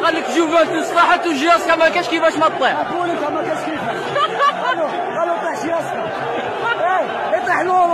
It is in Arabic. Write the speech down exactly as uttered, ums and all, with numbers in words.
قال لك جوفنتوس طاحت وجياسكا ما كاش كيفاش ما تطيح. قالوا لك ما كاش كيفاش. قالوا قالوا طيح جياسكا. ايه يطيح له